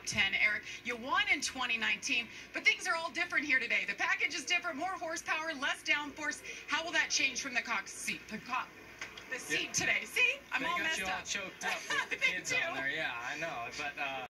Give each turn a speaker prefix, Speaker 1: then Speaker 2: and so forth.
Speaker 1: 10. Eric, you won in 2019, but things are all different here today. The package is different, more horsepower, less downforce. How will that change from the seat today? See, I'm all messed up.
Speaker 2: They got you all choked up with the kids on there. Yeah, I know, but